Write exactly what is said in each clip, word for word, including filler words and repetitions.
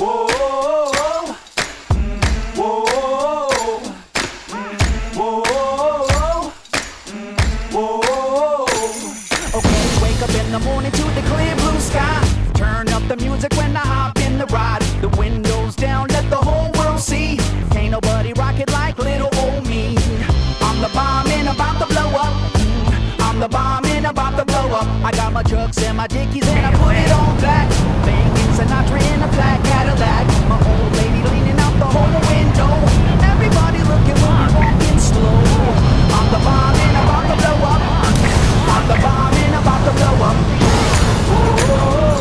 Whoa, whoa, whoa, whoa. Okay, wake up in the morning to the clear blue sky. Turn up the music when I hop in the ride. The windows down, let the whole world see. Can't nobody rock it like little old me. I'm the bomb and about to blow up. I'm the bomb and about to blow up. I got my trucks and my dickies and I put it on black. Banging Sinatra in a black Cadillac. My old lady leaning out the whole window. Everybody looking when we walking slow. I'm the bomb and about to blow up. I'm the bomb and about to blow up. Whoa.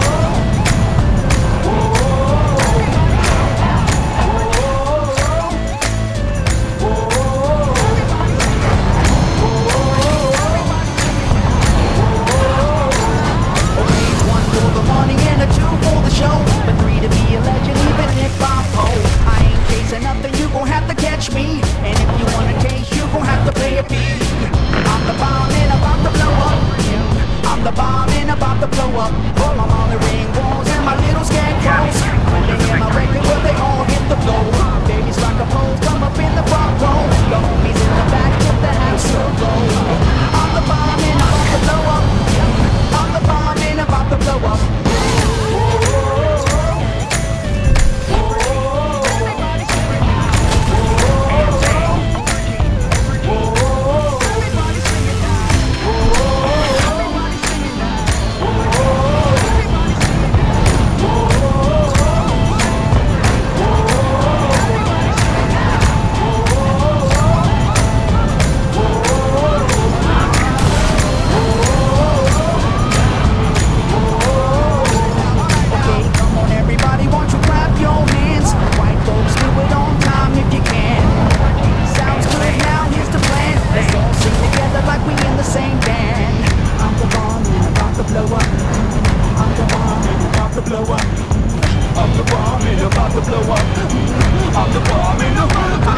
Me. And if you wanna taste, you gon' have to pay a fee. I'm the bomb and about to blow up. I'm the bomb and about to blow up. For my molly ring walls and my little scarecrows. When they hear my record, well they all hit the floor. Babies rock a pose, come up in the front row. The homies in the back, get the house so low. I'm the bomb and about to blow up. I'm the bomb and about to blow up. Blow up. I'm the bomb and about to blow up. I'm the bomb and about